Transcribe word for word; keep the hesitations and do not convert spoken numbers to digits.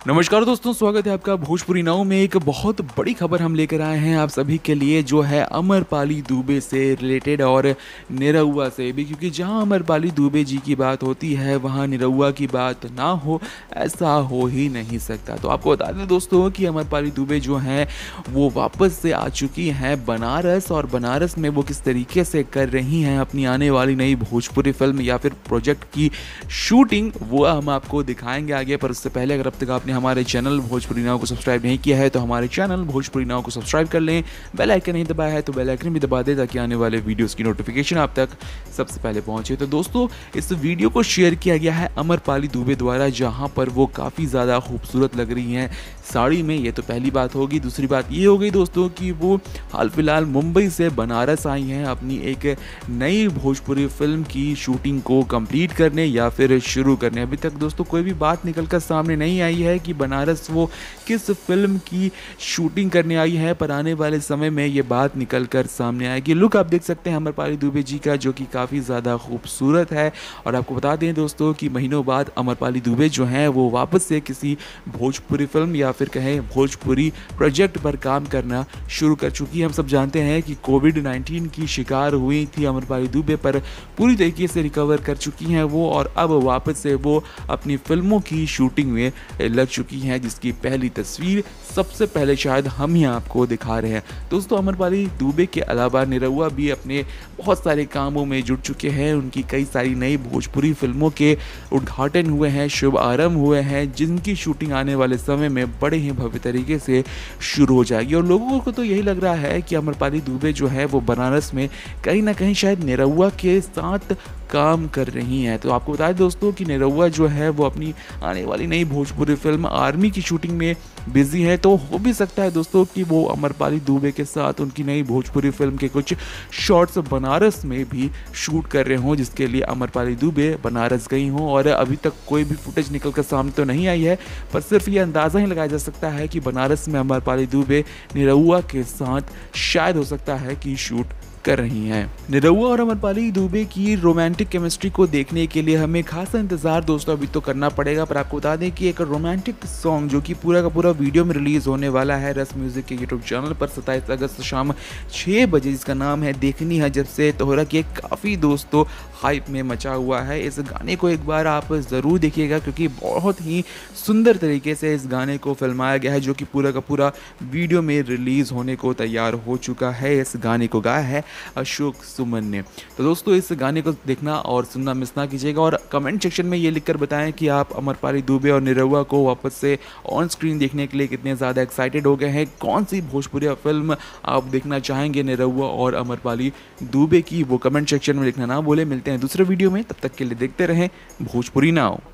नमस्कार दोस्तों, स्वागत है आपका भोजपुरी नाव में। एक बहुत बड़ी खबर हम लेकर आए हैं आप सभी के लिए, जो है अमरपाली दुबे से रिलेटेड और निरहुआ से भी, क्योंकि जहां अमरपाली दुबे जी की बात होती है वहां निरहुआ की बात ना हो, ऐसा हो ही नहीं सकता। तो आपको बता दें दोस्तों कि अमरपाली दुबे जो हैं वो वापस से आ चुकी हैं बनारस, और बनारस में वो किस तरीके से कर रही हैं अपनी आने वाली नई भोजपुरी फिल्म या फिर प्रोजेक्ट की शूटिंग, वो हम आपको दिखाएंगे आगे। पर उससे पहले अगर अब तक आपने हमारे चैनल भोजपुरी नाव को सब्सक्राइब नहीं किया है तो हमारे चैनल भोजपुरी नाव को सब्सक्राइब कर लें। बेल आइकन नहीं दबाया है तो बेल आइकन भी दबा दें ताकि आने वाले वीडियोस की नोटिफिकेशन आप तक सबसे पहले पहुंचे। तो दोस्तों, इस वीडियो को शेयर किया गया है अमरपाली दुबे द्वारा, जहां पर वो काफ़ी ज़्यादा खूबसूरत लग रही हैं साड़ी में। ये तो पहली बात होगी। दूसरी बात ये हो गई दोस्तों कि वो हाल फिलहाल मुंबई से बनारस आई हैं अपनी एक नई भोजपुरी फिल्म की शूटिंग को कंप्लीट करने या फिर शुरू करने। अभी तक दोस्तों कोई भी बात निकल कर सामने नहीं आई है कि बनारस वो किस फिल्म की शूटिंग करने आई है, पर आने वाले समय में ये बात निकल कर सामने आएगी। लुक आप देख सकते हैं अमरपाली दुबे जी का, जो कि काफ़ी ज़्यादा खूबसूरत है। और आपको बता दें दोस्तों कि महीनों बाद अमरपाली दुबे जो हैं वो वापस से किसी भोजपुरी फिल्म या फिर कहें भोजपुरी प्रोजेक्ट पर काम करना शुरू कर चुकी है। हम सब जानते हैं कि कोविड नाइन्टीन की शिकार हुई थी अमरपाली दुबे, पर पूरी तरीके से रिकवर कर चुकी हैं वो, और अब वापस से वो अपनी फिल्मों की शूटिंग में लग चुकी हैं, जिसकी पहली तस्वीर सबसे पहले शायद हम ही आपको दिखा रहे हैं। दोस्तों, अमरपाली दुबे के अलावा निरहुआ भी अपने बहुत सारे कामों में जुट चुके हैं। उनकी कई सारी नई भोजपुरी फिल्मों के उद्घाटन हुए हैं, शुभ आरंभ हुए हैं, जिनकी शूटिंग आने वाले समय में बड़े ही भव्य तरीके से शुरू हो जाएगी। और लोगों को तो यही लग रहा है कि अमरपाली दुबे जो है वो बनारस में कहीं ना कहीं शायद निरहुआ के साथ काम कर रही हैं। तो आपको बताएं दोस्तों कि निरहुआ जो है वो अपनी आने वाली नई भोजपुरी फिल्म आर्मी की शूटिंग में बिजी है। तो हो भी सकता है दोस्तों कि वो अमरपाली दुबे के साथ उनकी नई भोजपुरी फिल्म के कुछ शॉट्स बनारस में भी शूट कर रहे हों, जिसके लिए अमरपाली दुबे बनारस गई हों। और अभी तक कोई भी फुटेज निकल कर सामने तो नहीं आई है, पर सिर्फ ये अंदाज़ा ही लगाया जा सकता है कि बनारस में अमरपाली दुबे निरहुआ के साथ शायद हो सकता है कि शूट कर रही हैं। निरहुआ और अमरपाली दुबे की रोमांटिक केमिस्ट्री को देखने के लिए हमें खासा इंतजार दोस्तों अभी तो करना पड़ेगा। पर आपको बता दें कि एक रोमांटिक सॉन्ग जो कि पूरा का पूरा वीडियो में रिलीज होने वाला है रस म्यूजिक के यूट्यूब चैनल पर सत्ताईस अगस्त शाम छः बजे, जिसका नाम है देखनी है जब से तोहरा, की काफ़ी दोस्तों हाइप में मचा हुआ है। इस गाने को एक बार आप ज़रूर देखिएगा, क्योंकि बहुत ही सुंदर तरीके से इस गाने को फिल्माया गया है, जो कि पूरा का पूरा वीडियो में रिलीज़ होने को तैयार हो चुका है। इस गाने को गाया है अशोक सुमन ने। तो दोस्तों, इस गाने को देखना और सुनना मिस ना कीजिएगा, और कमेंट सेक्शन में ये लिखकर बताएं कि आप अमरपाली दुबे और निरहुआ को वापस से ऑन स्क्रीन देखने के लिए कितने ज़्यादा एक्साइटेड हो गए हैं। कौन सी भोजपुरी फिल्म आप देखना चाहेंगे निरहुआ और अमरपाली दुबे की, वो कमेंट सेक्शन में लिखना ना भूलें। मिलते हैं दूसरे वीडियो में, तब तक के लिए देखते रहें भोजपुरी नाव।